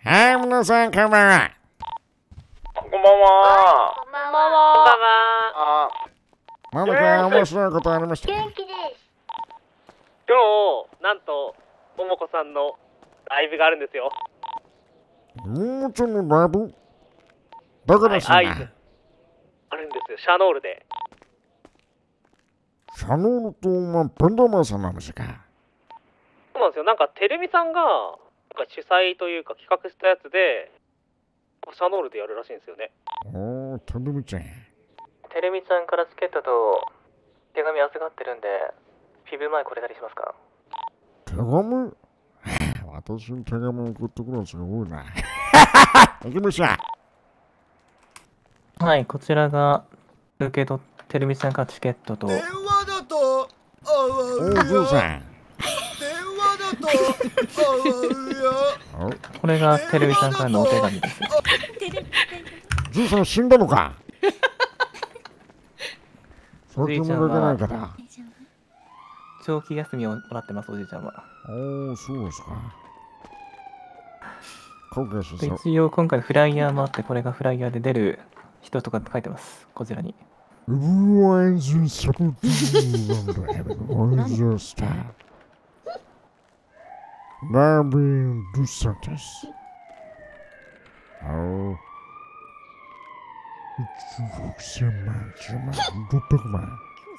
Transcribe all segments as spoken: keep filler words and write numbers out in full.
はい、皆さん、こんばんは。 こんばんは。 こんばんは。 あ、 何か面白いことありましたか？ 元気です。 今日、なんと、ももこさんのライブがあるんですよ。 ももちゃんのライブだからしな、 はい、あるんですよ、シャノールで。 シャノールと、まあ、ペンダーマンさんなんですか？ そうなんですよ、なんかテレビさんがなんか主催というか企画したやつで、シャノールでやるらしいんですよね。 おー、テレビちゃん。 テレミちゃんからチケットと手紙預かってるんで、フィブ前これたりしますか？ 手紙私に手紙送ってくるやつが多いな。行きましょう。 はい、こちらが受け取ってテレミちゃんからチケットと。 電話だと、あわおうー、ジュンよ。 さん。 電話だと、あわうよ。 これがテレミちゃんからのお手紙です。 ジュンさん死んだのか？先もできないから。 長期休みをもらってます、おじいちゃんは。 おー、そうですか。後悔しそう。 一応今回フライヤーもあって、これがフライヤーで出る人とかって書いてます、こちらに。 Rising seventeen Rising Star Darwin dos Santos Oh一億千万十万六百万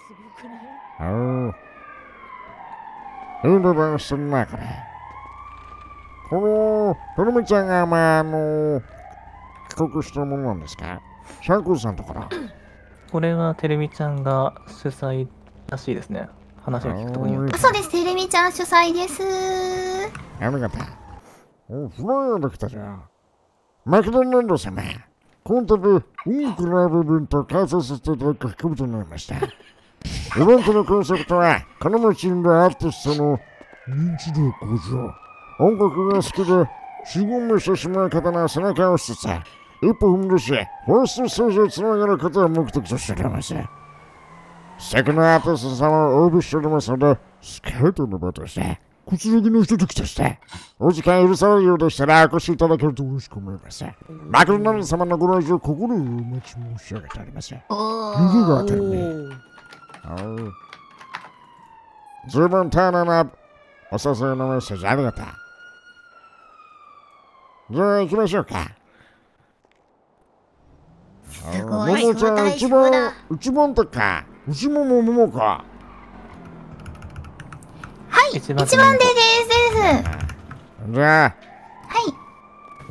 Oh いろいろするなこれこのトルミちゃんがまああの企画したものなんですか？シャンクルさんところこれはテレミちゃんが主催らしいですね。話を聞くところによって。 そうです、テレミちゃん主催です。 ありがとう。お、フライヤーできたじゃん。マクドナルド様、今度で多くライブイベントを開催させていただくことになりました。イベントのコンセプトは、金持ちのアーティストの認知度向上。音楽が好きで、死後もしてしまう方の背中を押しつつ、一歩踏み出し、ファーストステージをつなげることを目的としております。素敵なアーティスト様をお呼びしておりますので、スケートの場として、くつろぎのひとときとして、お時間許されるようでしたらお越しいただけると嬉しく思います。マクドナルド様のご来場を心よりお待ち申し上げております。指が当たるね。十分丁寧なお誘いのメッセージありがとう。じゃあ行きましょうか。 すごい、 ももちゃん、一番、一番とか、内ももももか。 はい、一番手ですです。 じゃあ、 はい。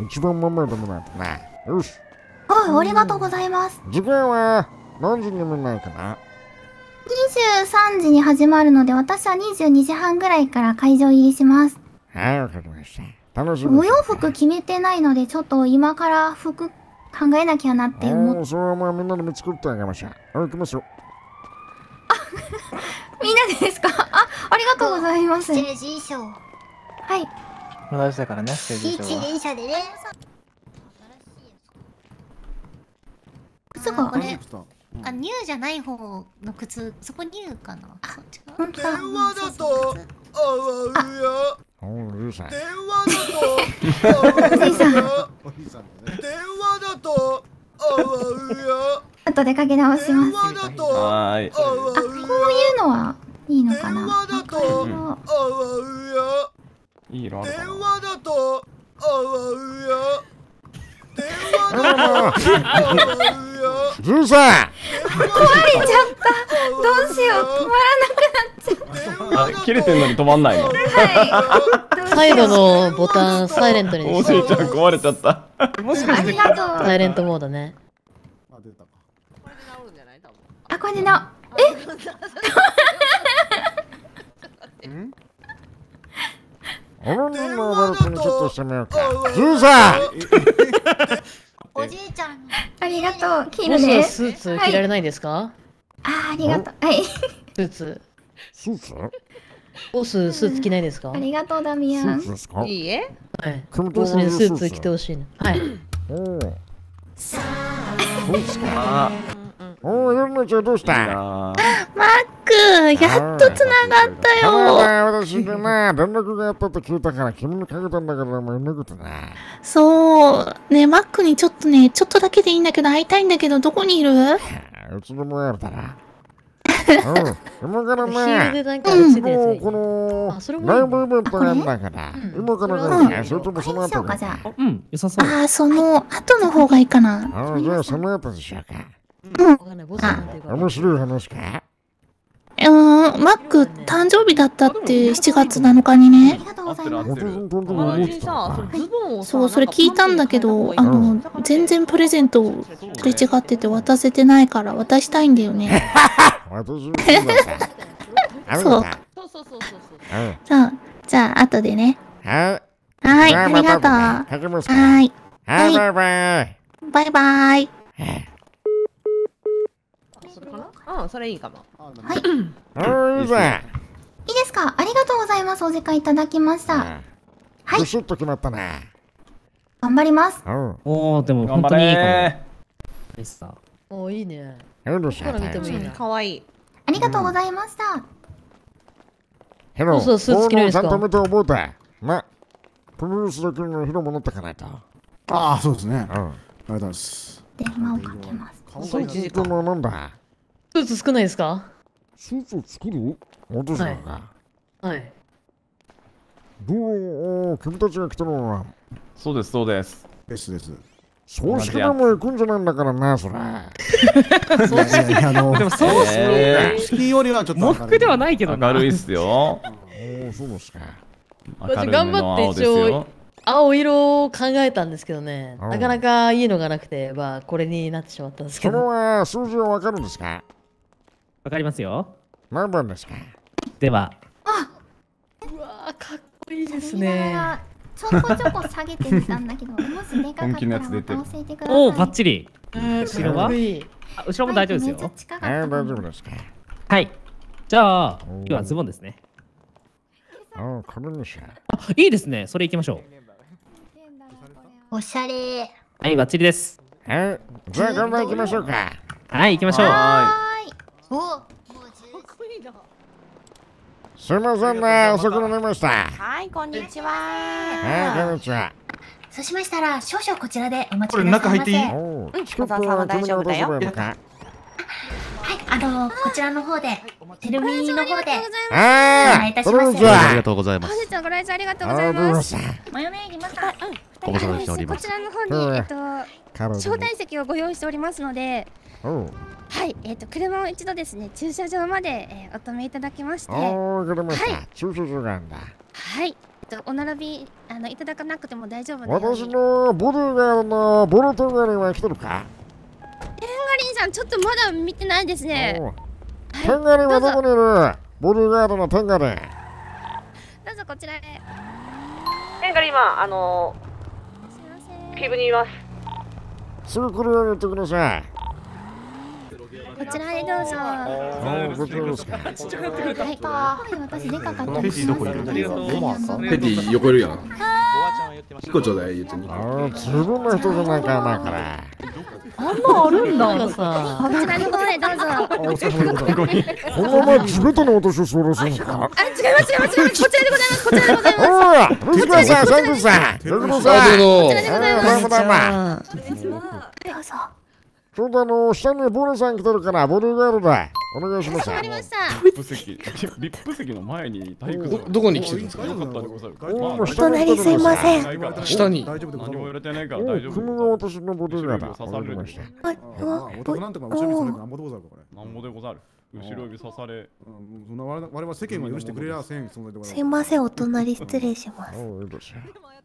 一番豆でもなんてな。よし。 あ、ありがとうございます。 時間は何時にもないかな？ にじゅうさんじに始まるので、私はにじゅうにじはんぐらいから会場入りします。 はい、わかりました。楽しみ。 お洋服決めてないので、ちょっと今から服考えなきゃなって思って。 それはまあみんなで見つくってあげましょう。行きますよ。 あ、みんなでですか？あ、ありがとうございます。 ステージ衣装。 はい。 大事だからね、ステージ衣装は。 一連車でね。 靴がこれ。あ、ニューじゃない方の靴、そこニューかな。あ、違う。 本当だ。 電話だと、あわうよ。 おう、ゆうさん。 電話だと、あわうよ。電話だと、あわうよ。 後でかけ直します。 電話だと、 はーい。 あ、こういうのはいいのかな。 電話だと、あわうよ。 いい色あるか電な。 話だと、あわうよ。電話だと、あわうよ。 ゆうさん。 壊れちゃった。どうしよう、止まらなくなっちゃう。 あ、切れてんのに止まんないの。 はい。 サイドのボタンサイレントにおじいちゃん壊れちゃった。もしかして。 ありがとう。 サイレントモードね。 あ、これでな。え？ ん？俺のバルコニーちょっとしてみようか。ゆうさん。 おじいちゃん。 ありがとう。切ボスるね。 スーツ着られないですか？ あ、ありがとう。はい。 スーツ。 スーツ？ ボススーツ着ないですか？ ありがとう、ダミアン。 スーツですか？ いいえ。はい。 君とボスにスーツ着てほしいの。はい。 おお。そうですか。 あおお、夜のちゃんどうしー、いいた？ なマックやっとつながったたよ。 だな、私でな、連絡があったと聞いたから君にかけたんだから、もういなくてな。 そうね、マックにちょっとね、ちょっとだけでいいんだけど会いたいんだけど、どこにいる？ うちでもやるだな。うん、今からヒールでね、 なんか落ちてるやつがいこる。 のあそれもいいねライブイベントがあるんだから、今から来るね、それともその後か。 じゃあ。 うん、良さそう。 ああ、その後の方がいいかな。 ああ、じゃあその後でしょうか。 わかんない、ボスなんていうか。 面白い話か？ うーん、マック誕生日だったってしちがつなのかにね。 ありがとうございます。 本当に本当に友思ってた達にさ、そのか。 のズボンをさそう、それ聞いたんだけど、あなんかの、全然プレゼントすれ違ってて渡せてないから渡したいんだよね。 私もそうだった。ありがとう。 そうそうそうそうそう。 うんそう、じゃあ後でね。 はい。 はい、 じゃありがとう。 また後はでかけますか。 ーい、 はい、バイバイ。 バイバイ。 それかな？うん、それいいかも。 はい、 おい、いいぜ。 いいですか？ありがとうございます。お時間いただきました。はいビシッと決まったね。 頑張ります。 うん。 おー、でも本頑張当にいいかも。 れでさ。 おいいね。 ヘロどこから見てもいいな。 かわいい。 ありがとうございました。 ヘロ、 そうそうスーツ着ないですかちゃんと見て覚えて。な。プロデュースだけのヒロも乗ってかないと。 ああ、そうですね。ありがとううん。 ございます。 電話をかけます。 最近このなんだ。 スーツ少ないですか？ スーツを作る？落としたのか。 はい。 どう、君たちが来たのは、 そうです、そうです。 ですです。 葬式でも行くんじゃないんだからな、それ。 いやいやあの、 でもそうえ式よりはちょっと喪服ではないけどな。 明るいっすよ。 おお、そうですか。 明るい目頑張の青って一応ですよ。 青色を考えたんですけどね、 うんなかなかいいのがなくて、まあこれになってしまったんですけそれど。 は数字はわかるんですか？ わかりますよ。 何番ですか？ では、 うわーかっこいいです見ながね。 らちょこちょこ下げてみたんだけど、もしでかか本気のったらまやつ出てるた教えてください。 おお、バッチリ。 えー後ろはかっこいい。 あ後ろも大丈夫ですめっちゃよ。 近かはい、 った大丈夫ですか？ はい。じゃあ、 おー今日はズボンですね。 ああ、金にしゃ。 あ、いいですね。それ行きましょおしゃれ。 う。はい、バッチリです。 はい、じゃあ、頑張り行きましょうか。 はい、行きましょう。 ははーい。 お、 すいませんね、遅くなりました。ははい、こんにちは。 い、こんにちは。 そうしましたら少々こちらでお待ちこれくださいませ。 中入っていいはい、 おお、 うんチケットは君が渡せばいいのか？ あのこちらの方でテルミの方で。おああ、 願いいたしますこんにちは。 ありがとうございます。 本日はご来場ありがとうあございます。 さん。 マヨネーズまた。 ご無沙汰しております。 こちらの方うんに、えっと、 カロリー招待席をご用意しておりますので、 おう、 はい、えっと、車を一度ですね、駐車場まで、えーお止めいただきまして、はおお、わかりましはた。駐車場があるんだ。 い、えっと、お並び、あの、いただかなくても大丈夫なように。 私のボディーガードのボルトガリは来てるか？ テンガリンさん、ちょっとまだ見てないですね。 おう、テンガリはどこにいる？ボディーガードのテンガリ。 どうぞこちらへ。 テンガリ今、あのすいません。 ー、フィブにいます。 すぐ来るように言ってください。 こちらへどうぞ。はおお、こちらですか？ い。 私でかかったペティどこにいるんだありがとうございますボマーかペティ横いるやん。 おばあちゃんは言ってました。 一個ちょうだい言ってに。 ああ、十分な人じゃないかな、これ。 あんまあるんだ。なんかさ。 こちらの方へどうぞ。あ、 お疲れ様でございます。 このまま全ての私をそうらすんですか？ 違います、違います、違います。こちらでございます。こちらでございます。 おい、ルスカさん、サンクスさん、テクノさん。 どうぞ。 こちらでございます。 どうもどうも。 どうぞ。 ちょうどあの、下にボルさん来てるから、ボディーガードだ。お願いします。 わかりました。 リップ席、リップ席の前に体育座り。 どこに来てるんですか？ よかったでござる。 おまあ下に来てるんですか？ ん下に。 大丈夫でございます。 何も言われてないからお大丈夫。 君が私のボディーガード。 後ろ指刺されるわかりました。 ああ、お宅なんとか後ろにそれなんぼでござるかこれ。 なんぼでござる。後ろ指刺され。 うんそんな我々我々世間は許してくれやせん存在でございます。 すいません、お隣失礼します。 おう、いいですよ。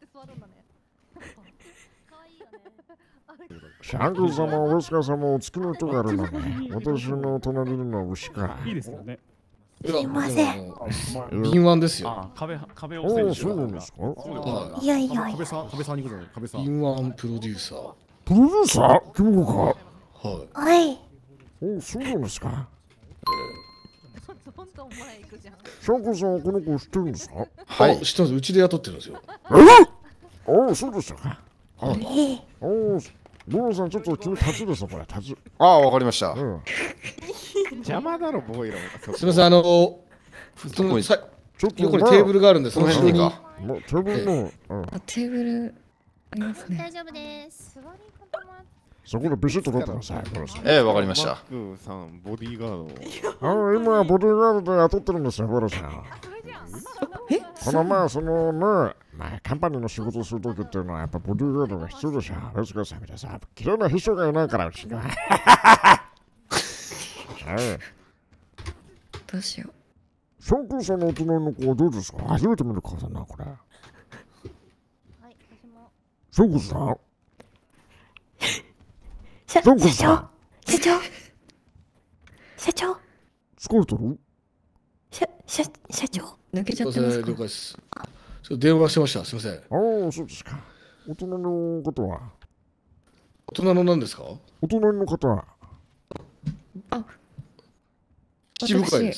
シャンクス様、ウエスカ様、お付きの人があるのね。私の隣にいるのは牛か。 いいですよね。 すいません。 敏腕ですよ。 あ、壁壁をおお、 押せそうなんですか？ そうでござる。 いやいやいや。 壁さん、壁さんに行くぞ、壁さん。 敏腕プロデューサー。 プロデューサー君か？ はい。 はい。 おお、そうなんですか？シャンクスさんはこの子知ってるんですか？ はい。知ってます。うちで雇ってるんですよ。 え？おお、そうでしたか？ はい。 ええ。 おお、ボロさん、ちょっと君立ちですよ、これ、立ち。 ああ、わかりました。 うん。 邪魔だろボイラーが。 すみません、あのそのさ横にテーブルがあるんで、その下に。 もうテーブルの、 あ、テーブルありますね。 大丈夫です。 そこでビシッと取ってください。 ええ、わかりました。 マックさんボディーガード。 あの今ボディーガードで雇ってるんですよ、ボロさん。 え？ このまあそのね、まあカンパニーの仕事をするときっていうのはやっぱボディーガードが必要でしょ。レスケさんみたいなさ、嫌いな秘書がいないからうちには。 どうしよう。 翔くんさんのお隣の子はどうですか？初めて見る顔だな、これ。翔くんさん社長社長社長疲れてる？ 社社社長抜けちゃってますか？ 了解です。ちょっと電話してました。すみません。 ああ、そうですか。お隣の方は？ 大人の何ですか？ お隣の方は？ あ、 七部会です。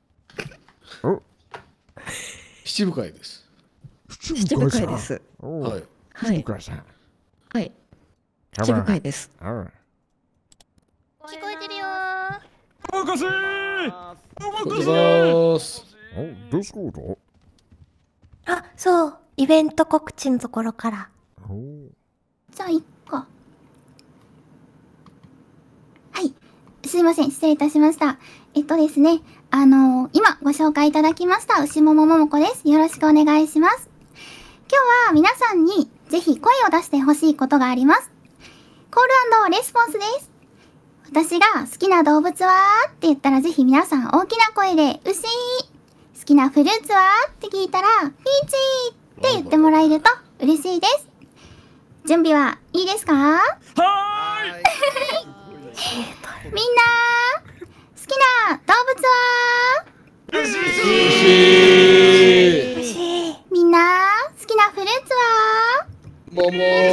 七部会です。 七部会です。 はい。 七部会さん。 はい。七部会です。 はい。 聞こえてるよおかしい。 おかしい。ますお、デスコード？ あ、そう、イベント告知のところから。 じゃあいっか。はい、すいません、失礼いたしました。えっとですね、あのー、今ご紹介いただきました牛桃桃子です。よろしくお願いします。今日は皆さんにぜひ声を出してほしいことがあります。コール&レスポンスです。私が好きな動物はって言ったらぜひ皆さん大きな声で牛。好きなフルーツはって聞いたらピーチって言ってもらえると嬉しいです。準備はいいですか？はーいみんな好きな動物は牛。みんな好きなフルーツはもも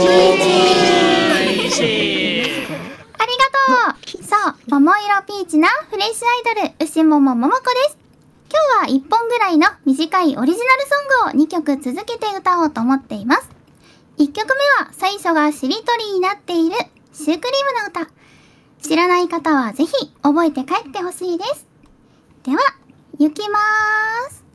ありがとう。そう、桃色ピーチなフレッシュアイドル牛桃桃子です。今日はいっぽんぐらいの短いオリジナルソングをにきょく続けて歌おうと思っています。いっきょくめは最初がしりとりになっているシュークリームの歌。知らない方はぜひ覚えて帰ってほしいです。では、行きまーす。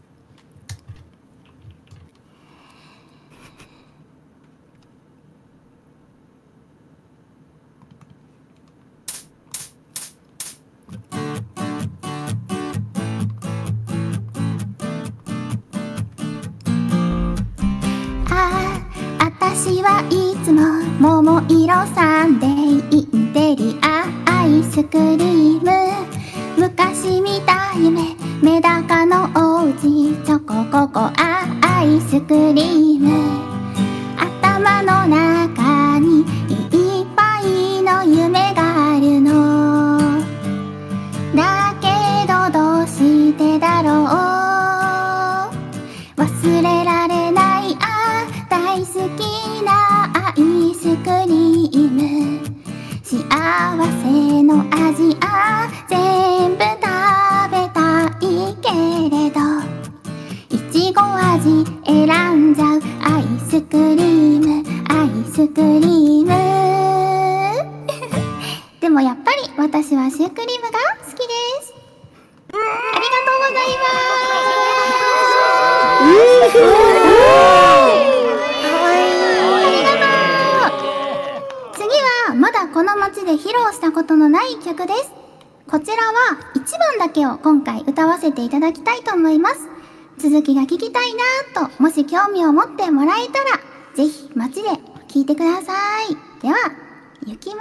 私はいつも桃色サンデーインテリアアイスクリーム昔見た夢メダカのおうちチョコココアアイスクリーム頭の中にいっぱいの夢があるのだけどどうしてだろう忘れられないあ大好きなアイスクリーム幸せの味あ全部食べたいけれどいちご味選んじゃうアイスクリームアイスクリームでもやっぱり私はシュークリームが好きです。ありがとうございます。次はまだこの街で披露したことのない曲です。こちらはいちばんだけを今回歌わせていただきたいと思います。続きが聞きたいなぁともし興味を持ってもらえたらぜひ街で聴いてください。では行きます。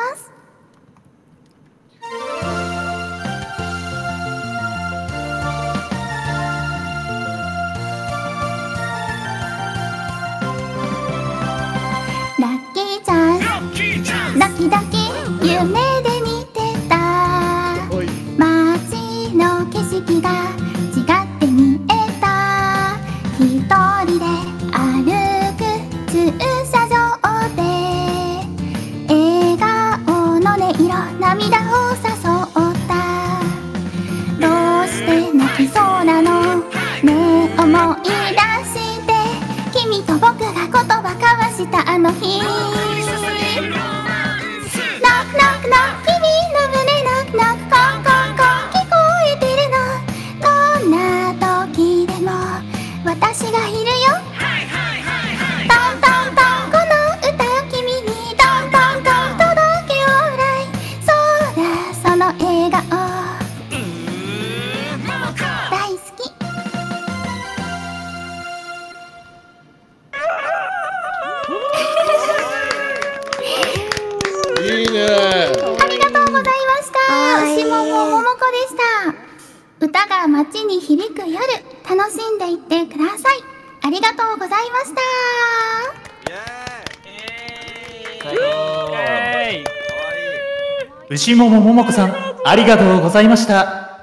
ラッキーちゃんラッキーだけ夢で見てた街の景色が違って見えた一人で歩く駐車場で笑顔の音色涙を誘ったどうして泣きそうなのねえ思い出して君と僕が言葉交わしたあの日ノックノックノック君の胸ノックノックコンコンコン聞こが街に響く夜、楽しんでいってください。ありがとうございました。 牛桃桃子さん、ありがとうございました。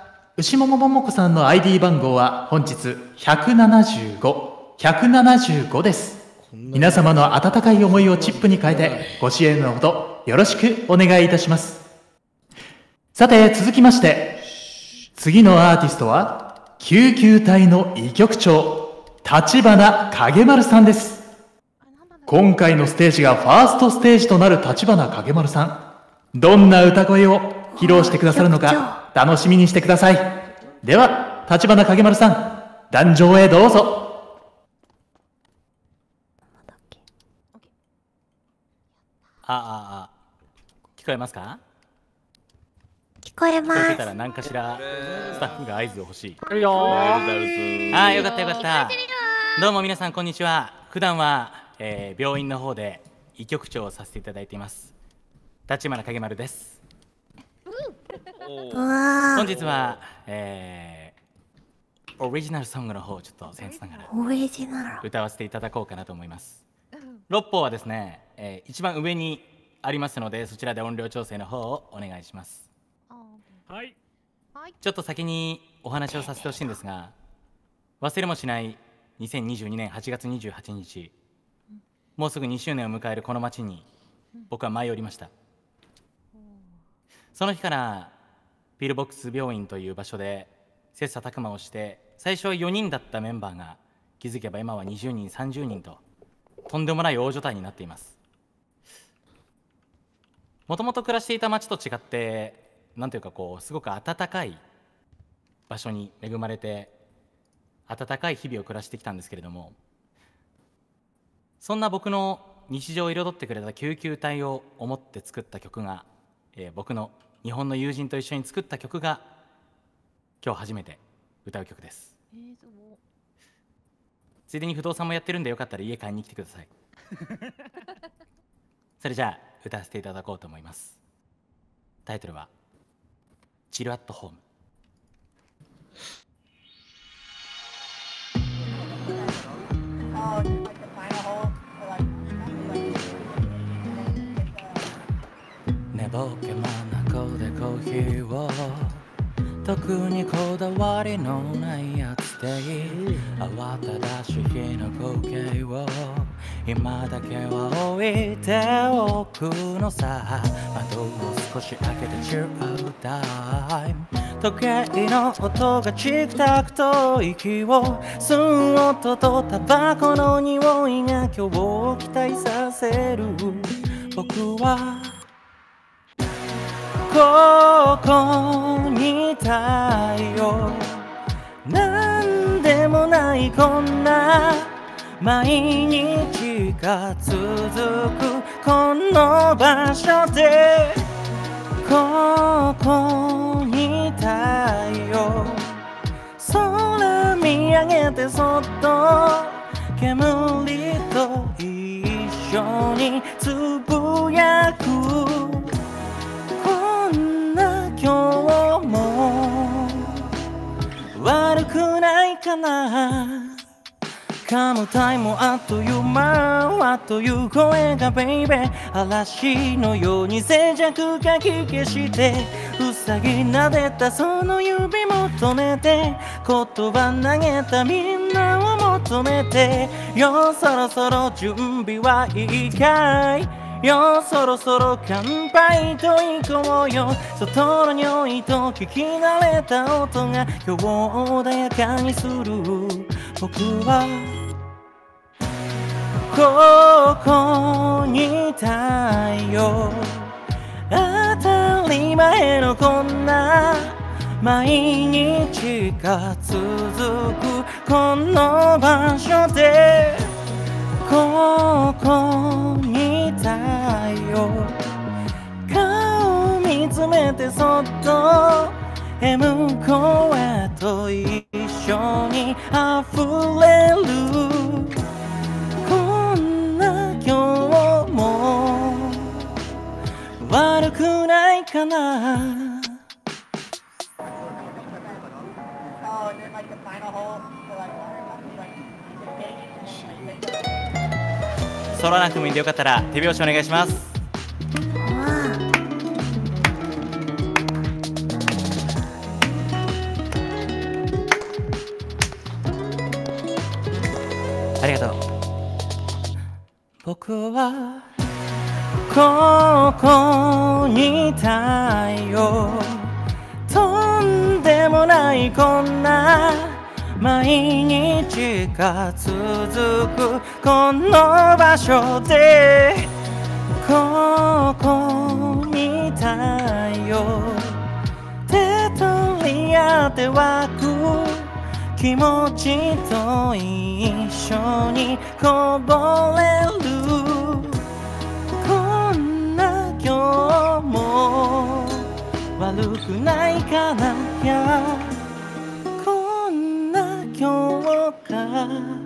牛桃桃子さんの アイディー 番号は本日ひゃくななじゅうご、ひゃくななじゅうごです。皆様の温かい思いをチップに変えてご支援のほどよろしくお願いいたします。さて続きまして、次のアーティストは救急隊の医局長、立花影丸さんです。今回のステージがファーストステージとなる立花影丸さん、どんな歌声を披露してくださるのか楽しみにしてください。では立花影丸さん、壇上へどうぞ。 あああ、聞こえますか？ 聞こえます。 聞こえてたら何かしらスタッフが合図を欲しい。 あるよー。ああ、よかったよかった。どうも皆さんこんにちは。普段は、えー、病院の方で医局長をさせていただいています立花影丸です。本日は、えー、オリジナルソングの方をちょっと僭越ながらオリジナル歌わせていただこうかなと思います。ろっぽうはですね、えー、一番上にありますので、そちらで音量調整の方をお願いします。 はい。 ちょっと先にお話をさせてほしいんですが、忘れもしないにせんにじゅうにねんはちがつにじゅうはちにち、もうすぐにしゅうねんを迎えるこの町に僕は舞い降りました。その日からピルボックス病院という場所で切磋琢磨をして、最初はよにんだったメンバーが気づけば今はにじゅうにんさんじゅうにんととんでもない大所帯になっています。もともと暮らしていた町と違って、なんというかこうすごく温かい場所に恵まれて温かい日々を暮らしてきたんですけれども、そんな僕の日常を彩ってくれた救急隊を思って作った曲が、えー、僕の日本の友人と一緒に作った曲が今日初めて歌う曲です。えー、ついでに不動産もやってるんで、よかったら家買いに来てください。それじゃあ歌わせていただこうと思います。タイトルはチルアットホーム。寝ぼけまなこでコーヒーを、特にこだわりのないやつでいい、慌ただしい日の光景を今だけは置いておくのさ。窓を少し開けてチルアウトタイム、時計の音がチクタクと息を吸う音とタバコの匂いが今日を期待させる。僕はここにいたよ。なんでもないこんな毎日が続くこの場所で、ここにいたよ。空見上げてそっと煙と一緒につぶやく。こんな今日も悪くないかな。噛むタイムあっという間、あっという声がベイベー、嵐のように静寂かき消して、うさぎ撫でたその指求めて、言葉投げたみんなを求めて、よそろそろ準備はいいかい、よそろそろ乾杯と行こうよ。外の匂いと聞き慣れた音が今日を穏やかにする。僕はここにいたよ。当たり前のこんな毎日が続くこの場所で、ここにいたよ。顔見つめてそっと向こうへと一緒に溢れる。こんな今日も悪くないかな。 揃わなくてもいいんでよかったら手拍子お願いします。ありがとう。僕はここにいたよ。とんでもないこんな毎日が続くこの場所でここにいたよ。手取り合って湧く気持ちと一緒にこぼれる。こんな今日も悪くないかな。いやこんな今日が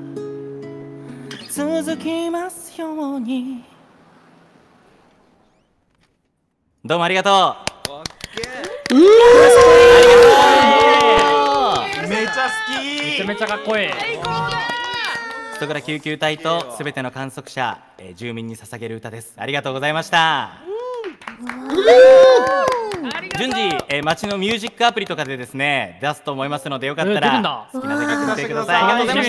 続きますように。どうもありがとう。 めちゃ好き。 めちゃめちゃかっこいい。 人倉救急隊とすべての観測者、えー、住民に捧げる歌です。ありがとうございました。順次、えー、街のミュージックアプリとかでですね出すと思いますのでよかったら好きなだけ聞いてください。ありがとうございました。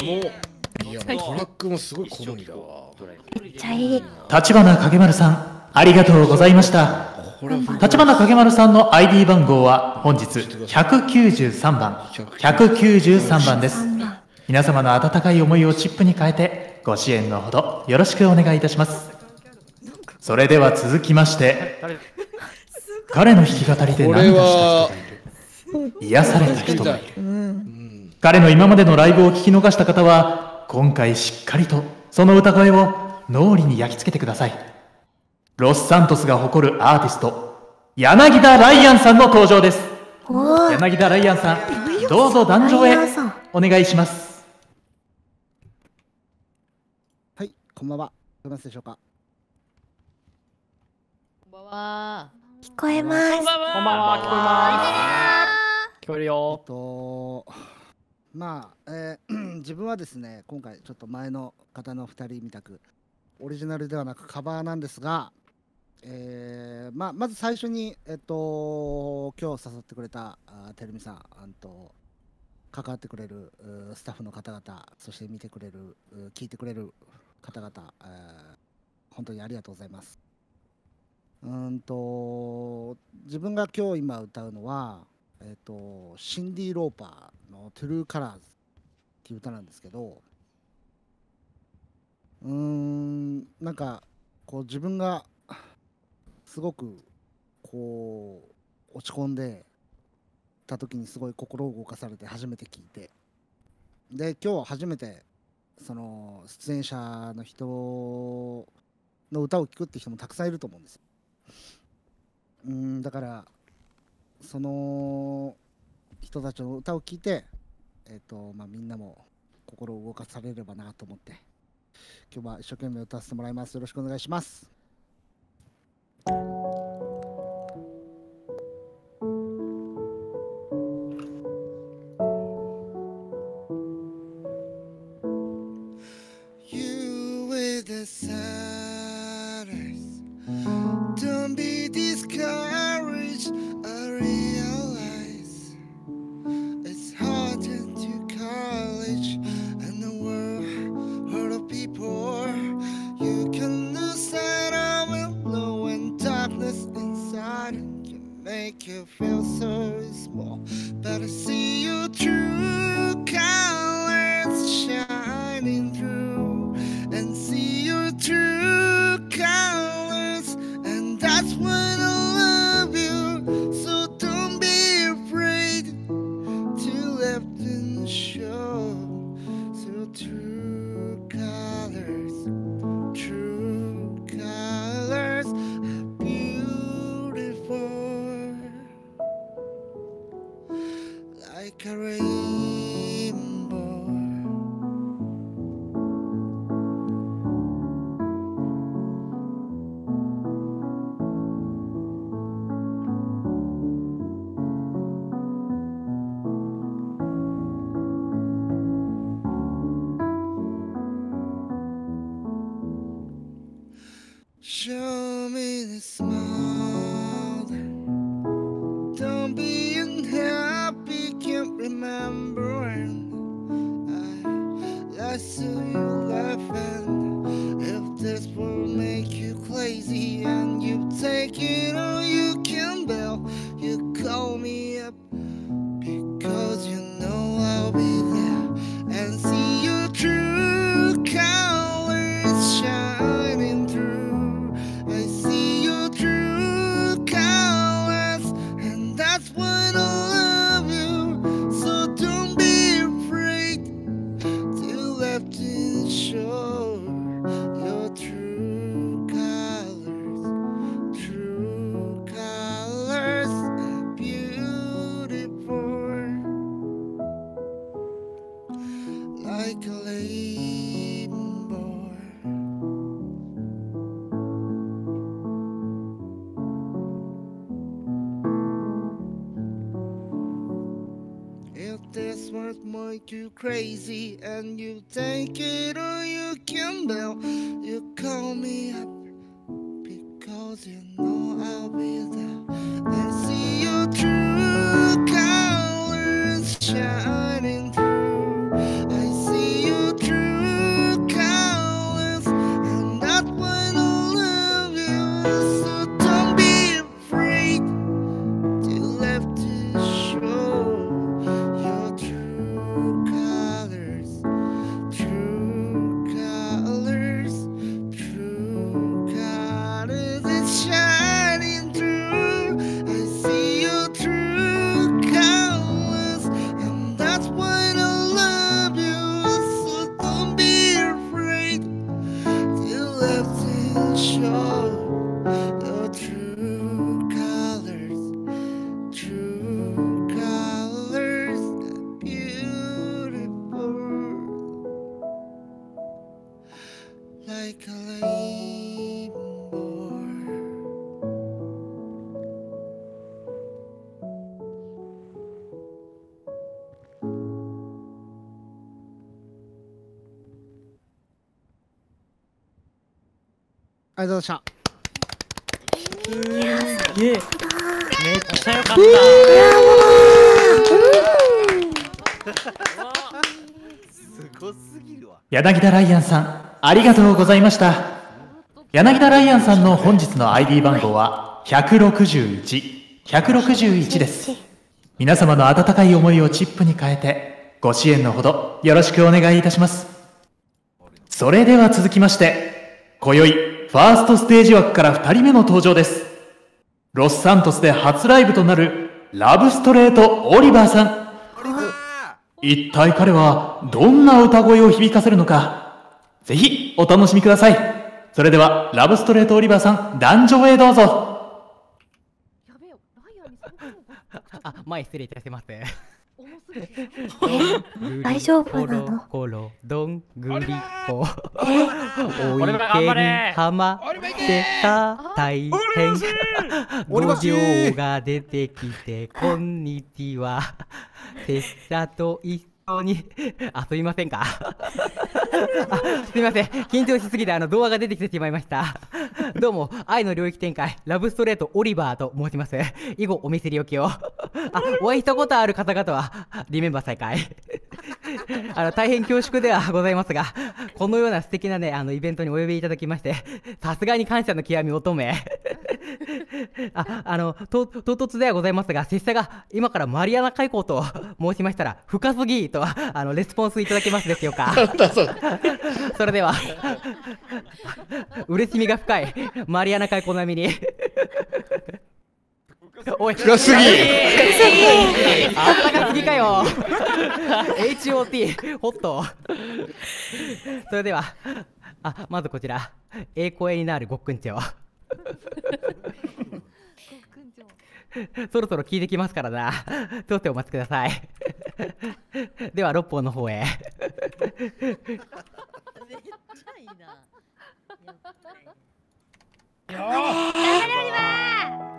もういやもうトラックもすごい好みだわ。 めっちゃいい。 立花影丸さんありがとうございました。立花影丸さんの アイディー 番号は本日ひゃくきゅうじゅうさんばんひゃくきゅうじゅうさんばんです。皆様の温かい思いをチップに変えてご支援のほどよろしくお願いいたします。それでは続きまして彼の弾き語りで涙した人がいる、癒された人がいる。彼の今までのライブを聞き逃した方は今回しっかりとその歌声を脳裏に焼き付けてください。ロスサントスが誇るアーティスト柳田ライアンさんの登場です。柳田ライアンさんどうぞ壇上へお願いします。 はい、こんばんは。聞こえますでしょうか。 こんばんは。 聞こえます。 こんばんは。聞こえます。聞こえるよ。 えっとまあ、えー、自分はですね今回ちょっと前の方のふたりみたくオリジナルではなくカバーなんですが、えーまあ、まず最初に、えっと、今日誘ってくれたあてるみさんあんと関わってくれるスタッフの方々そして見てくれる聞いてくれる方々、えー、本当にありがとうございます。うんと自分が今日今歌うのは、えっと、シンディ・ローパーの「トゥルーカラーズ」っていう歌なんですけどうーんなんかこう自分がすごくこう落ち込んでた時にすごい心を動かされて初めて聞いてで今日初めてその出演者の人の歌を聴くって人もたくさんいると思うんですよ。うんだからその人たちの歌を聴いてえっとまあみんなも心を動かされればなと思って今日は一生懸命歌わせてもらいます。よろしくお願いします。 You with the sadness, don't be discouraged. I realize it's hard into college and the world full of people. You can lose sight of it, low and darkness inside, and can make you feel so small. But I see your true colors shining through, and see your true colors, and that's when I love you. So don't be afraid to let them show. So true colors, true colors are beautiful, like a rainbow. Show me the smile. Don't be unhappy, can't remember when I last saw you laughing. If this will make you crazy and you take it or you can bail, you call me up because you know I'll be there and see your true colors shining through. I see your true colors, and that's when I love you. So don't be afraid to let it show your true colors, true colors, beautiful, like a rainbow. If this was make you crazy and you take it or you can bail, you call me up because you know I'll be there and see your true colors shining through. I see your true colors, and that's when I love you. So don't be afraid to let it show your true colors, true colors, true colors. It's shining through. I see your true colors, and that's when I love you. So don't be afraid to let it show your true colors, true colors, beautiful, like a rainbow. ありがとうございました。 すげえ。めっちゃよかっすごすぎるわ。 柳田ライアンさん、ありがとうございました。柳田ライアンさんの本日の アイディー 番号はひゃくろくじゅういち、ひゃくろくじゅういちです。皆様の温かい思いをチップに変えて、ご支援のほどよろしくお願いいたします。それでは続きまして、今宵、ファーストステージ枠からふたりめの登場です。ロスサントスで初ライブとなるラブストレートオリバーさん。一体彼はどんな歌声を響かせるのか、ぜひお楽しみください。それではラブストレートオリバーさん、壇上へどうぞ。 あ、前失礼いたします。 大丈夫なの？ コロコロどんぐりこおいお池にはまってた大変五条が出てきてこんにちは拙者と一緒にあすみませんかあすみません緊張しすぎてあの動画が出てきてしまいましたどうも愛の領域展開ラブストレートオリバーと申します以後お見知りおきをあお会いしたことある方々はリメンバー再開あの大変恐縮ではございますがこのような素敵なねあのイベントにお呼びいただきましてさすがに感謝の極み乙女ああのと唐突ではございますが拙者が今からマリアナ海溝と申しましたら深すぎとあのレスポンスいただけますでしょうかそれでは嬉しみが深いマリアナ海溝並みにおい深すぎあったかすぎかよエイチオーティー ホットそれではあまずこちらええ声になるごっくんちをそろそろ聞いてきますからな通ってお待ちくださいでは六本の方へめっちゃいいな頑張れオリバー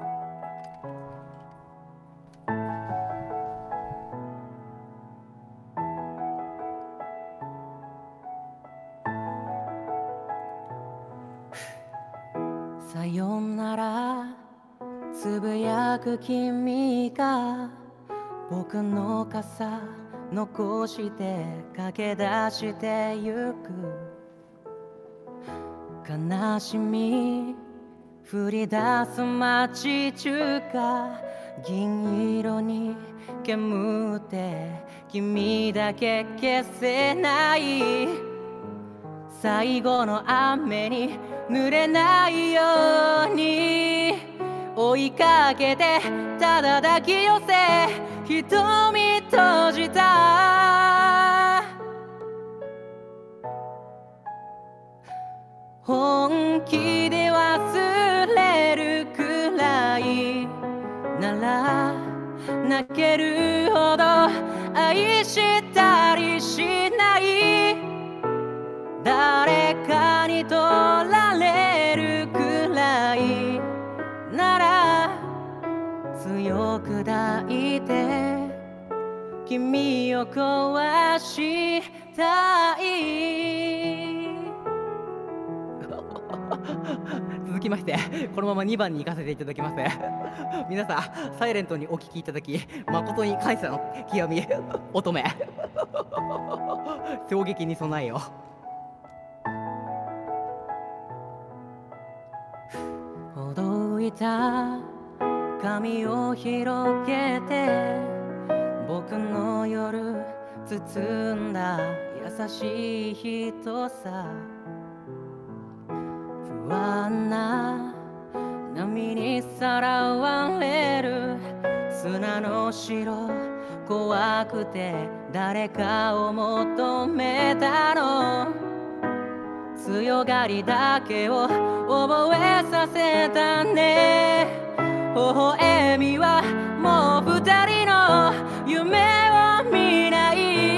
さよならつぶやく君が僕の傘残して駆け出してゆく悲しみ降り出す街中が銀色に煙って君だけ消せない最後の雨に濡れないように追いかけてただ抱き寄せ瞳閉じた本気で忘れるくらいなら泣けるほど愛したりしない誰かに取られるくらいなら強く抱いて君を壊したい続きましてこのままにばんに行かせていただきます皆さんサイレントにお聞きいただき誠に感謝の極み乙女衝撃に備えよほどいた髪を広げて僕の夜包んだ優しい人さ不安な波にさらわれる砂の城怖くて誰かを求めたの強がりだけを覚えさせたね微笑みはもう二人の夢を見ない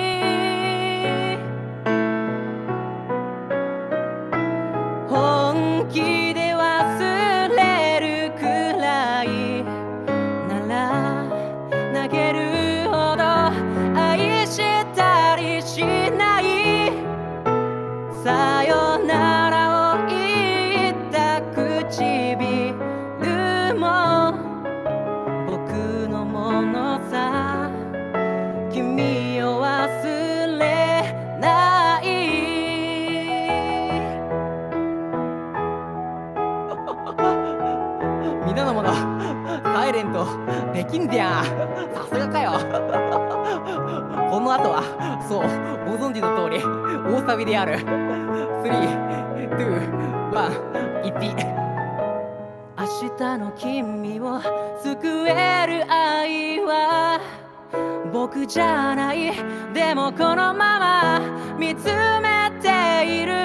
本気で忘れるくらいなら泣けるほど愛したりしないさよならを言った唇も僕のものさ君を忘れないみんなのものサイレントできんじゃんさすがかよこの後はそうご存知の通り大サビであるスリー、ツー、ワン、いち明日の君を救える愛は僕じゃないでもこのまま見つめている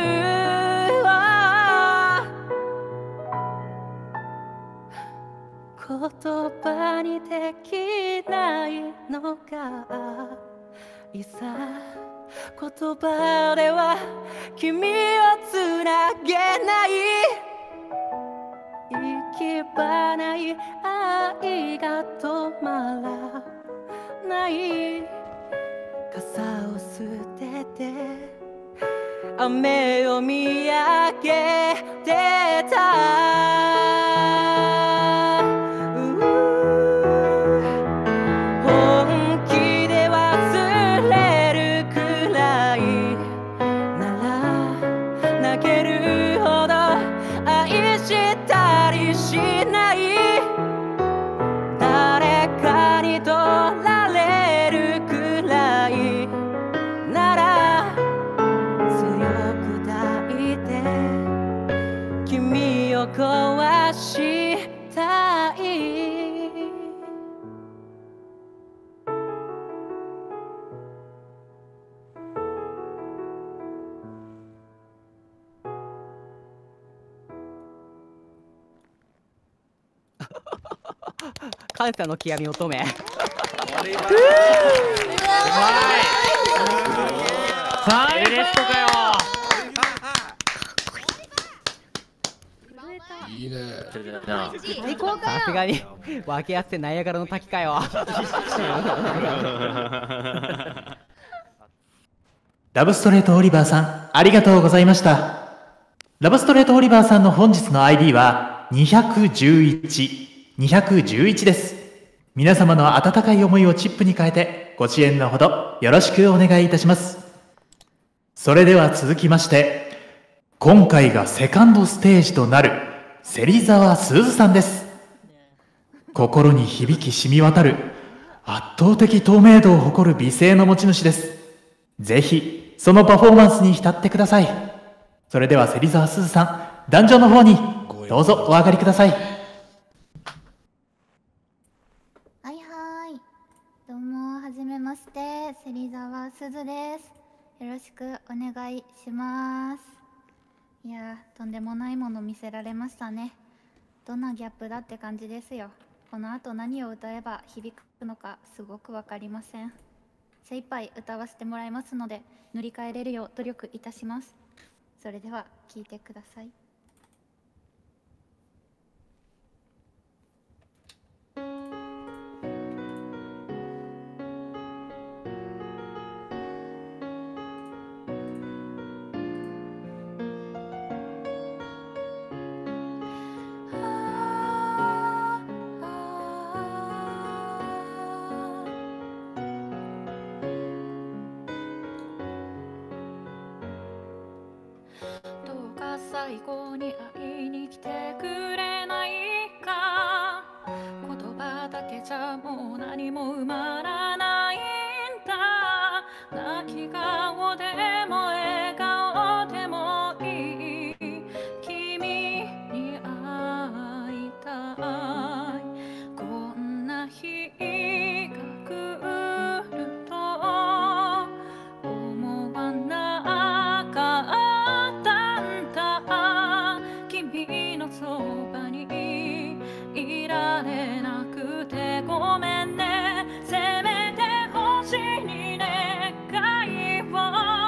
言葉にできないのが愛さ言葉では君をつなげない行き場ない愛が止まらない傘を捨てて雨を見上げてた本気で忘れるくらいなら泣けるほど愛したりしない誰かに取られるくらいなら強く抱いて君を壊したい感謝の極み乙女うまいエベレストかよいいね最高かよさすがに分け合ってナイアガラの滝かよラブストレートオリバーさんありがとうございました。 ラブストレートオリバーさんの本日の アイディー はにひゃくじゅういち、にひゃくじゅういちです。皆様の温かい思いをチップに変えてご支援のほどよろしくお願いいたします。それでは続きまして、今回がセカンドステージとなる芹沢すずさんです。心に響き染み渡る圧倒的透明度を誇る美声の持ち主です。ぜひそのパフォーマンスに浸ってください。それでは芹沢すずさん、壇上の方にどうぞお上がりください。 はいはい。どうも、はじめまして、芹沢すずです。よろしくお願いします。いやー、とんでもないもの見せられましたね。どんなギャップだって感じですよ。この後何を歌えば響くのかすごくわかりません。精一杯歌わせてもらいますので、塗り替えれるよう努力いたします。それでは聴いてください。最後に会いに来てくれないか。言葉だけじゃもう何も埋まらないんだ。泣き顔でも笑顔でもいい。君に会いたい。こんな日が来ると思わなかった。君のそばにいられなくてごめんね。せめて星に願いを。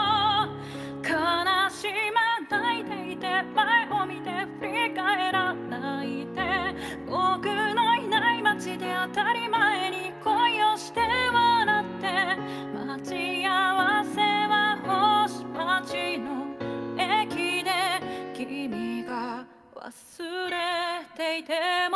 悲しまないでいて、前を見て振り返らないで。僕のいない街で当たり前に恋をして笑って。待ち合わせは星町の駅で。君が忘れていても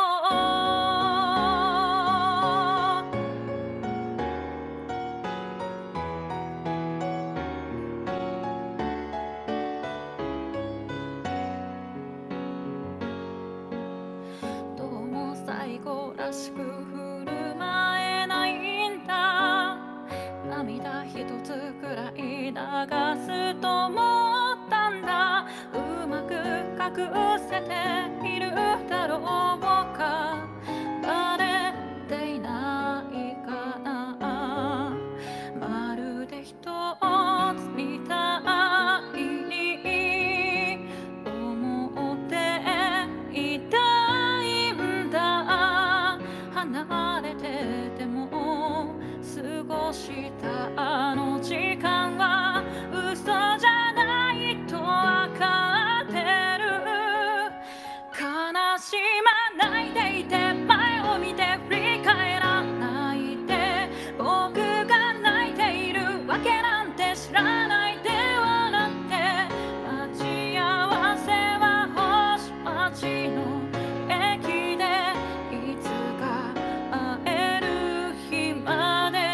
どうも最後らしく振る舞えないんだ。涙一つくらい流すと思ったんだ。うまく隠せているだろうか。バレていないかな。まるで一つみたいに思っていたいんだ。離れてても過ごしたあの時間は嘘じゃないとわかってる。悲しまないでいて、前を見て振り返らないで。僕が泣いているわけなんて知らないで笑って。待ち合わせは星町の駅で。いつか会える日まで。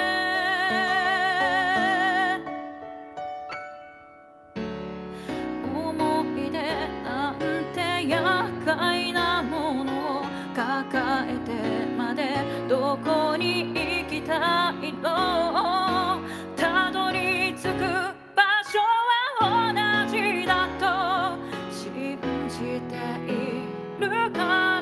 思い出なんて厄介なものを抱えてまでどこに行きたいの。たどり着く場所は同じだと信じているから。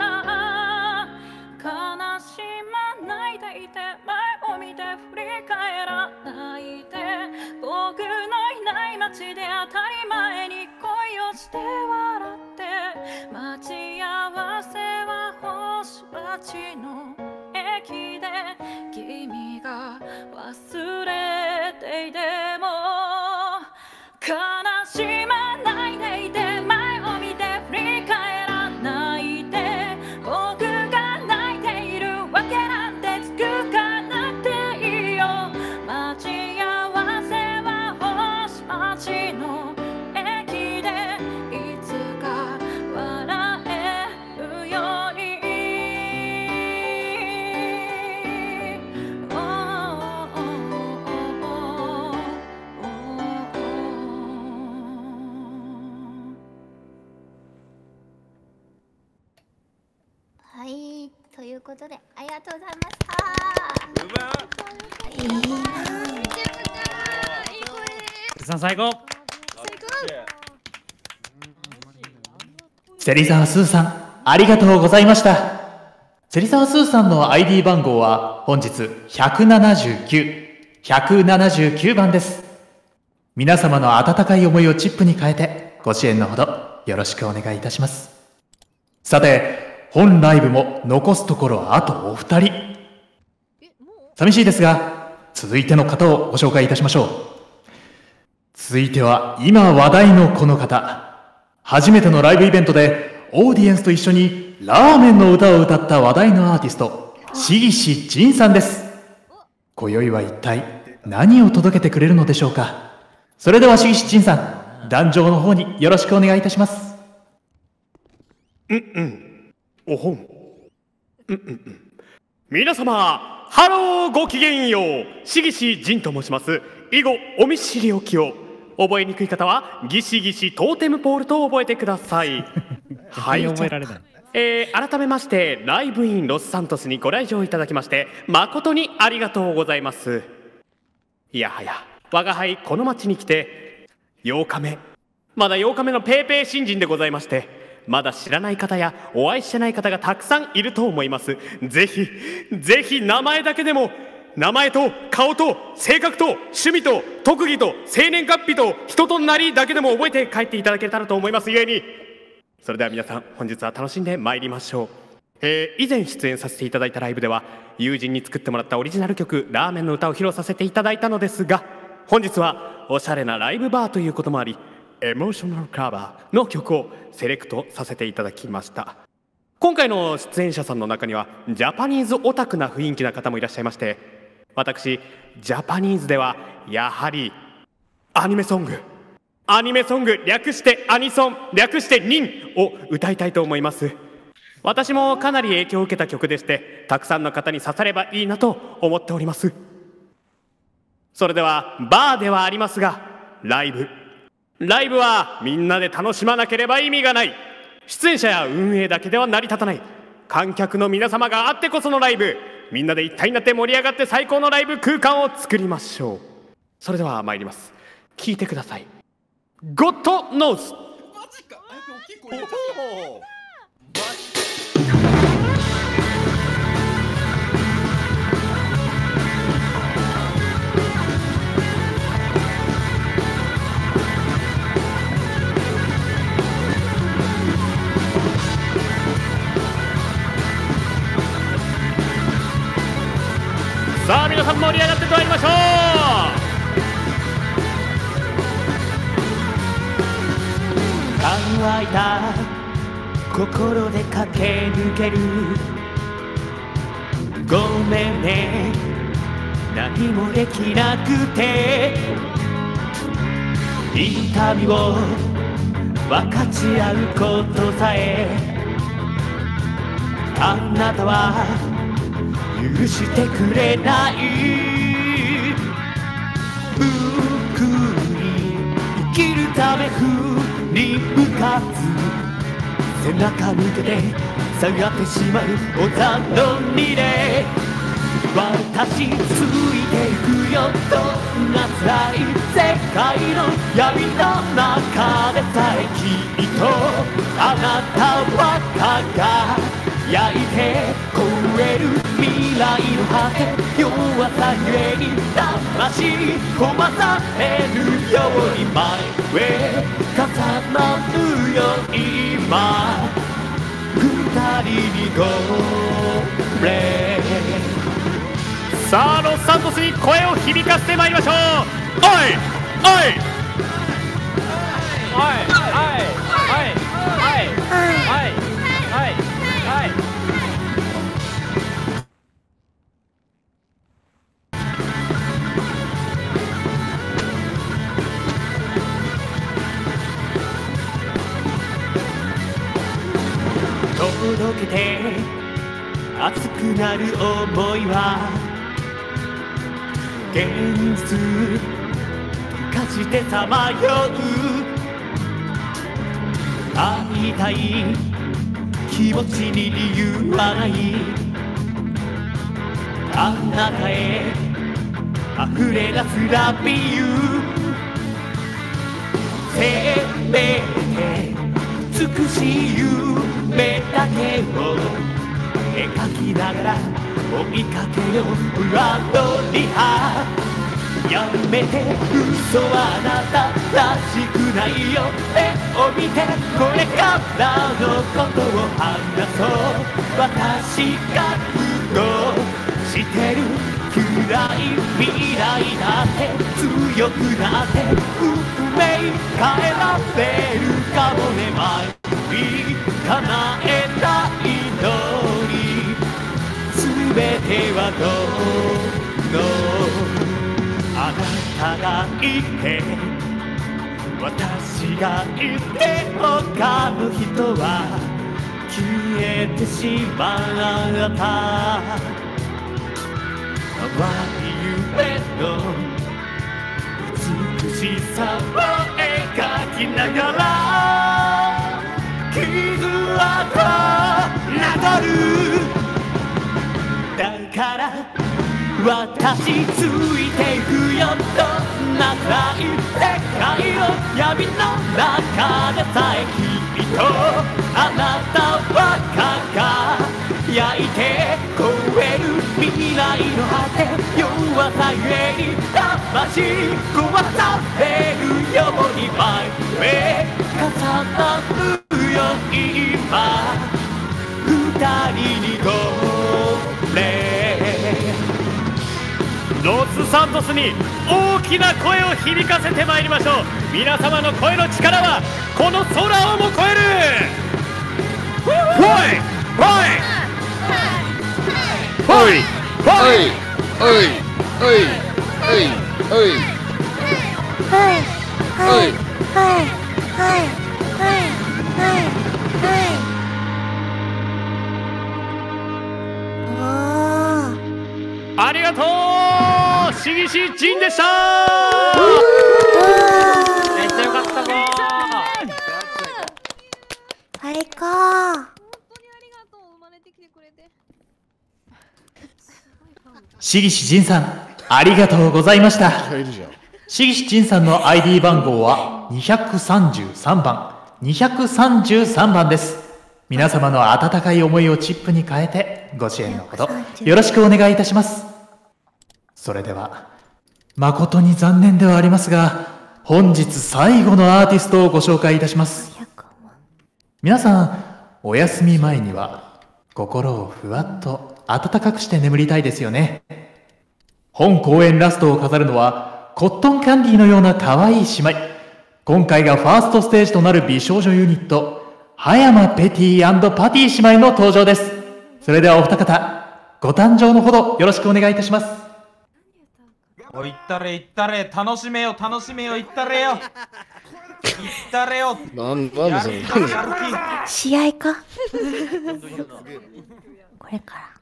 悲しまないでいて、前を見て振り返らないで。僕のいない街で当たり前に恋をして笑って。待ち合わせは星町の駅で。君が忘れていても悲しまないでいて、前を見て振り返らないで。僕が泣いているわけなんてつくかなっていいよ。待ち合わせは星町の駅で。いついうことでありがとうございました。 さん最高。 芹沢スーさん、ありがとうございました。芹沢スーさんの アイディー 番号は本日ひゃくななじゅうきゅう、ひゃくななじゅうきゅうばんです。皆様の温かい思いをチップに変えてご支援のほどよろしくお願いいたします。さて、本ライブも残すところあとお二人。寂しいですが、続いての方をご紹介いたしましょう。続いては今話題のこの方。初めてのライブイベントでオーディエンスと一緒にラーメンの歌を歌った話題のアーティスト、しぎし仁さんです。今宵は一体何を届けてくれるのでしょうか。それではしぎし仁さん、壇上の方によろしくお願いいたします。 うんうんおほんうんうんうん皆様ハローごきげんよう、しぎし仁と申します。以後お見知りおきを。覚えにくい方はギシギシトーテムポールと覚えてください。はい、 覚えられない。 えー、改めましてライブインロスサントスにご来場いただきまして誠にありがとうございます。いやはや我が輩この町に来てようかめ、まだようかめのペーペー新人でございまして、まだ知らない方やお会いしてない方がたくさんいると思います。ぜひぜひ名前だけでも、名前と顔と性格と趣味と特技と生年月日と人となりだけでも覚えて帰っていただけたらと思いますゆえに。それでは皆さん本日は楽しんでまいりましょう。えー、以前出演させていただいたライブでは友人に作ってもらったオリジナル曲ラーメンの歌を披露させていただいたのですが、本日はおしゃれなライブバーということもあり、エモーショナルカバーの曲をセレクトさせていただきました。今回の出演者さんの中にはジャパニーズオタクな雰囲気な方もいらっしゃいまして、私ジャパニーズではやはりアニメソングアニメソング略してアニソン略してニンを歌いたいと思います。私もかなり影響を受けた曲でして、たくさんの方に刺さればいいなと思っております。それではバーではありますがライブライブはみんなで楽しまなければ意味がない。出演者や運営だけでは成り立たない。観客の皆様があってこそのライブ。みんなで一体になって盛り上がって最高のライブ空間を作りましょう。それでは参ります。聞いてください。ゴッドノーズ。さあ皆さん盛り上がってまいりましょう。乾いた心で駆け抜ける。ごめんね何もできなくて、痛みを分かち合うことさえあなたは許してくれない。僕に生きるため振り向かず背中向けて下がってしまうおたのにね。私ついていくよ。どんな辛い世界の闇の中でさえきっとあなたは輝いて超える未来の果て。弱さゆえに魂込まされるように前へ重なるよ今二人にゴーレー。さあロスサントスに声を響かせてまいりましょう。おいおいおいおいおいおいおいおい届けて熱くなる想いは現実溶かしてさまよう。会いたい気持ちに理由はない。 あなたへ溢れ出すラビューせめて美しい夢だけを描きながら追いかけようラドリハやめて嘘はあなたらしくないよ目を見てこれからのことを話そう私が不動してる暗い未来だって強くなって運命変えられるかもね毎日叶えたいのに全てはどうのあなたがいて私がいて他の人は消えてしまった淡い夢の美しさを描きながら傷跡などるだから私ついていくよどんな暗い世界を闇の中でさえきっとあなたは輝いて超える未来の果て弱さゆえに魂壊されるように前へ重なるよ今二人にこれロスサントスに大きな声を響かせてまいりましょう。皆様の声の力はこの空をも超える。ほいほいほいほいほいほいほいほいはいはいはいはいはいはいありがとうしぎしじんでしためっちゃよかったぞ最高しぎしじんさんありがとうございました。しぎしじんさんの アイディー 番号はにひゃくさんじゅうさんばんにひゃくさんじゅうさんばんです。皆様の温かい思いをチップに変えてご支援のほどよろしくお願いいたします。それでは誠に残念ではありますが本日最後のアーティストをご紹介いたします。皆さんお休み前には心をふわっと温かくして眠りたいですよね。本公演ラストを飾るのはコットンキャンディーのような可愛い姉妹。今回がファーストステージとなる美少女ユニット葉山ペティ&パティ姉妹の登場です。それではお二方ご誕生のほどよろしくお願いいたします。 おいったれいったれ楽しめよ楽しめよいったれよいったれよなんなんでそれ試合かこれから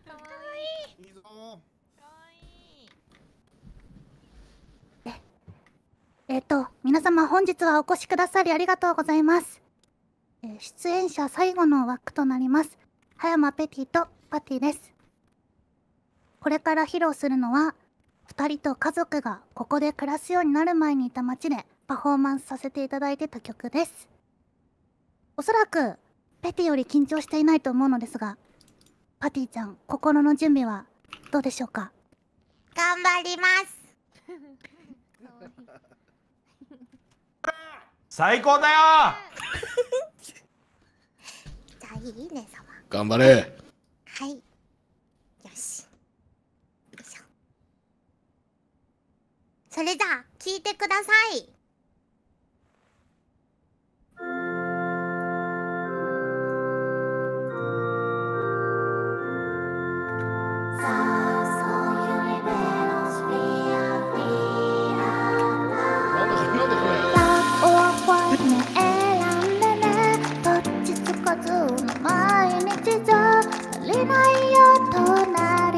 えっと皆様本日はお越しくださりありがとうございます。えー、出演者最後の枠となります葉山ペティとパティです。これから披露するのは二人と家族がここで暮らすようになる前にいた街でパフォーマンスさせていただいてた曲です。おそらくペティより緊張していないと思うのですが、パティちゃん心の準備はどうでしょうか？ 頑張ります最高だよじゃあいいね様頑張れはいよしそれじゃあ聞いてください。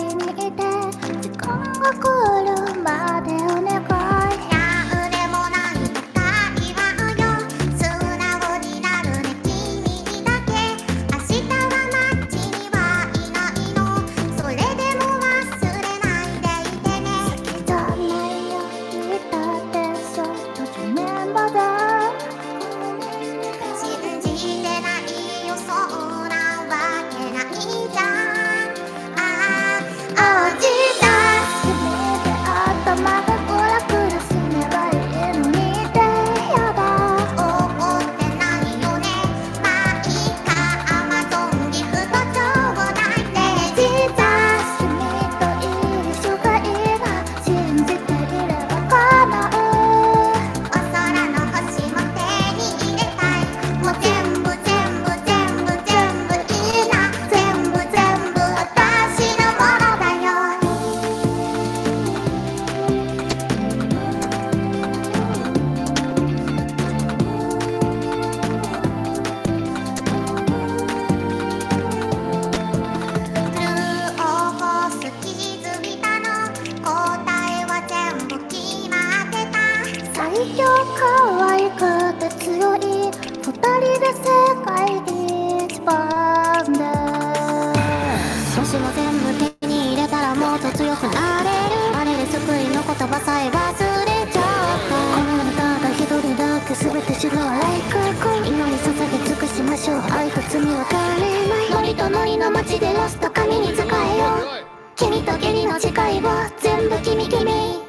来るまでお願い。なんでもない星も全部手に入れたらもっと強くなれる。あれで救いの言葉さえ忘れちゃった。この世ただ一人だけ全て違う来空君。祈り捧げ尽くしましょう。愛と罪は足りない。ノリとノリの街でラスト神に使えよう。君と義理の誓いは全部君君。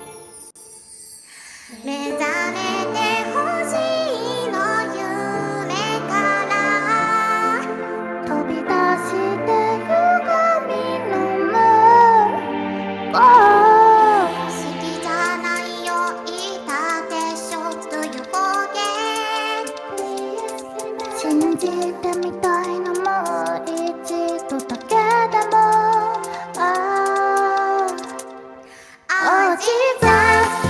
目覚めてほしいの夢から飛び出して歪みのムーン。好きじゃないよ言ったでしょ Do you forget 信じてみたいのもう一度だけでもああおじさん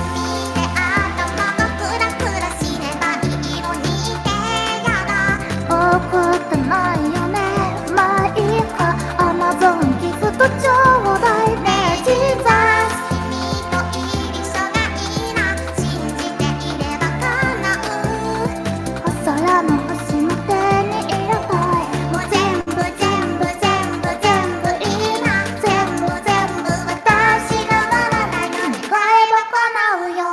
怒ってないよね。まあいいか。アマゾンギフトちょうだいね。ジーザス君と一緒がいいな。信じていれば叶う。お空の星も手に入れたい。もう全部全部全部全部いいな。全部全部私がならない。願えば叶うよ。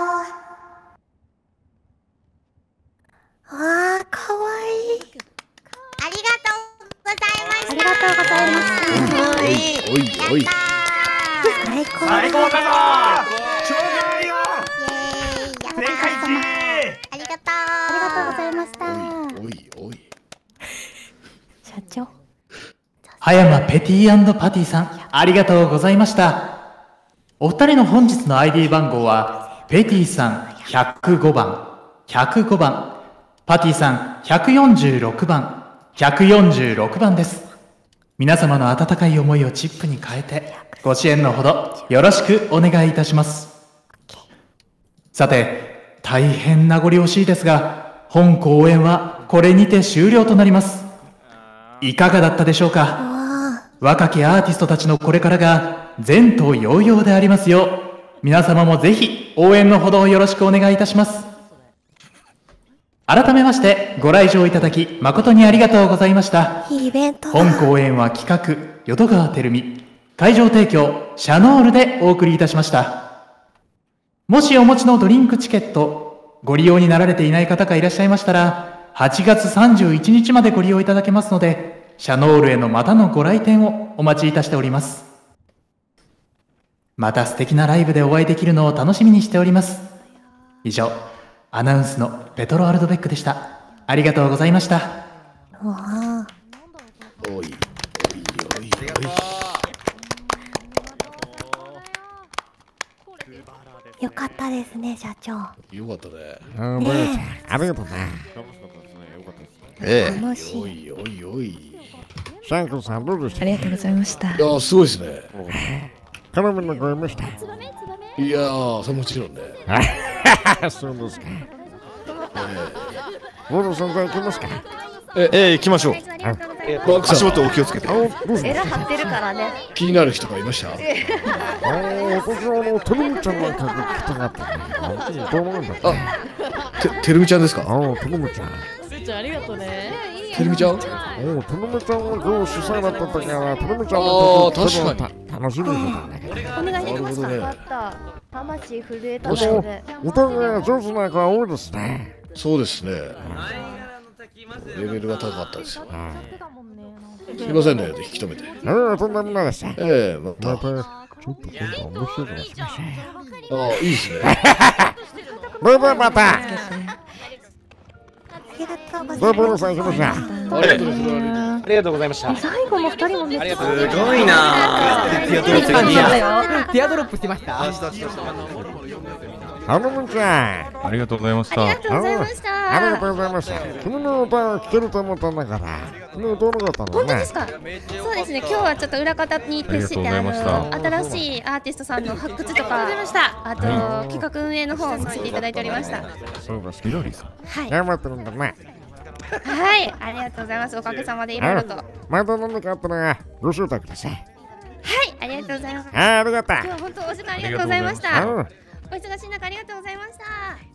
あーかわいい。ありがとうございました。ありがとうございます。 おいおいおい。 最高最高だぞ。 超いいよ。イエーイ。 正解一。 ありがとう。ありがとうございました。 おいおい。 社長。 葉山ペティ&パティさん、ありがとうございました。お二人の本日の アイディー 番号は、ペティさんひゃくごばん、ひゃくごばん、パティさんひゃくよんじゅうろくばん、ひゃくよんじゅうろくばんです。皆様の温かい思いをチップに変えて、ご支援のほどよろしくお願いいたします。さて、大変名残惜しいですが、本公演はこれにて終了となります。いかがだったでしょうか。若きアーティストたちのこれからが前途洋々でありますよう、皆様もぜひ応援のほどよろしくお願いいたします。改めましてご来場いただき誠にありがとうございました。 いいイベントだ。 本公演は企画淀川てるみ、会場提供シャノールでお送りいたしました。もしお持ちのドリンクチケットご利用になられていない方がいらっしゃいましたら、はちがつさんじゅういちにちまでご利用いただけますので、シャノールへのまたのご来店をお待ちいたしております。また素敵なライブでお会いできるのを楽しみにしております。以上、アナウンスのペトロ・アルドベックでした。ありがとうございました。 わあ。 おいおいおいおい。 よかったですね、社長。 よかったね。 あ、ねえ、ありがとうね。 楽しかったですね。よかったですね。 ええ。 楽しい。 おいおいおい。 シャンクさんどうでした。 ありがとうございました。 いや、すごいですね。 カラメルの声見した。 いやー、それもちろんね。 そうですか。ボードさんじゃ行きますか。 え、え、行きましょう。足元お気をつけて。 エラ張ってるからね。 気になる人がいました。 ああ、私はあの、てるみちゃんなんかが聞きたかったね。どうなんだった。 て、てるみちゃんですか。 ああ、てるみちゃん。 すーちゃんありがとうね。 てるみちゃん。 おお、てるみちゃんが今日主催だった時は、てるみちゃんの曲確かに楽しみにしてたね。 お願いします。 なるほどね。 あった。魂震えたあので。 の、歌が上手な子が多いですね。 そうですね。レベルが高かったですよ。すみませんね、引き止めて。 ああ、とんでもないです。 ええ、また。 また、ちょっと今度面白いのがしましょう。 ああ、いいですね。 バイバイまた。 ありがとうございます。 バイバイさん行きましょう。 ありがとうございました。 ありがとうございました。 最後の二人もめっちゃすごいなティアドロップティアドロップしてました。 ハロムちゃん。 ありがとうございました。 ありがとうございました。 ありがとうございました。君の歌を聴けると思ったんだから。君の歌わなかったのね。 本当ですか。そうですね。今日はちょっと裏方に徹してあの新しいアーティストさんの発掘とかあと企画運営の方をさせていただいておりました。 そうです。ひろりさん。 はい。 頑張ってるんだね。 はい、ありがとうございます。おかげさまでいろいろと。はい、 また何かあったらご招待ください。 はい、ありがとうございます。 あ、ありがとう。 今日は本当お時間ありがとうございました。お忙しい中ありがとうございました。